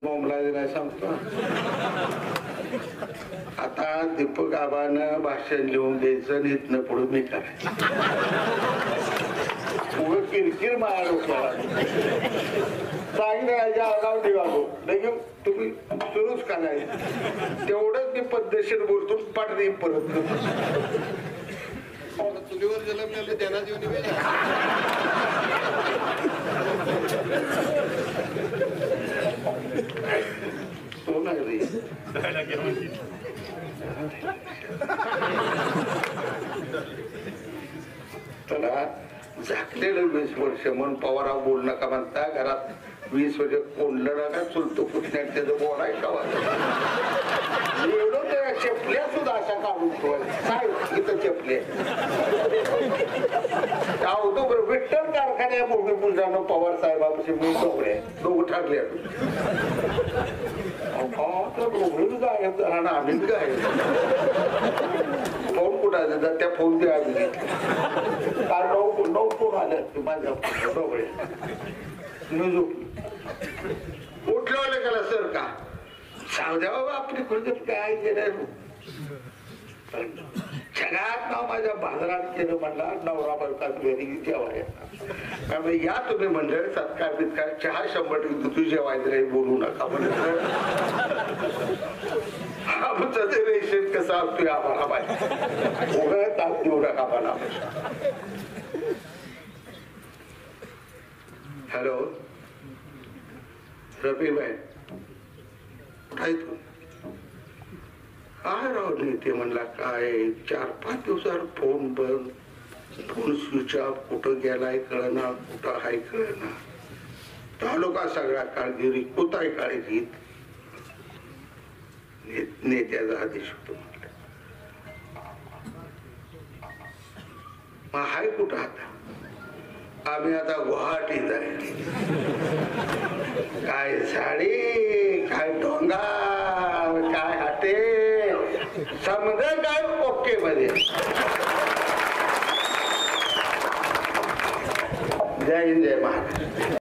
बोंबला दिला सांगतो. आता दीपक आबानं भाषण लिहून द्यायचं आणि इथनं पुढे मी करायचं. उभं किरकिर माया डोक्याला सांगितलं गाव दिवागो देखील तुम्ही सुरूच करायचं. तेवढंच मी पद्धतशीर बोलतो पाठ देईन परत. चुलीवर जलमलेलं त्यांना देऊन तो नाही त्याला झाकलेलं 20 वर्ष म्हणून पवारा बोल नका म्हणता. घरात 20 वर्ष कोंडलं नका चुलतो कुठल्या त्याचं बोलाय का एवढं त्या चपल्या सुद्धा अशा काढून काय इथं चपले विठ्ठल कारखान्या मोठी पुजानो पवार साहेबांशी मी डोंगरे दोघं ठरले. डोंगरीच गायब झाला आम्हीच गायब. फोन कुठं त्या फोन ते आम्ही घेतले काल 9 फोन आले माझ्या डोंगरे. उठलं आलं गेला सर का सावद्या बाबा आपली कुठे काय केलं सगळ्यात नाव माझ्या बाजारात केलं म्हणला नवरा बायका घरी जेवायला. या तुम्ही मंडळ सत्कार बित्कार चहा 100 तू जेवायचं काही बोलू नका म्हणलं. आमचं ते रेशन कसं असतोय आम्हाला माहिती. उघड ताप देऊ नका मला. हॅलो रफीबाई कुठे तू काय राव नेते म्हणला काय 4-5 दिवसावर फोन बंद फोन स्विच ऑफ कुठं गेलाय कळना कुठं हाय कळना. तालुका सगळा काळगिरी कुताय काळजीत नेत्याचा आदेश होतो म्हटलं. मग हाय कुठं आता आम्ही आता गुवाहाटीत आहे. काय साडी काय डोंगर काय हाटे समजा काय ओके मध्ये. जय हिंद जय महाराष्ट्र.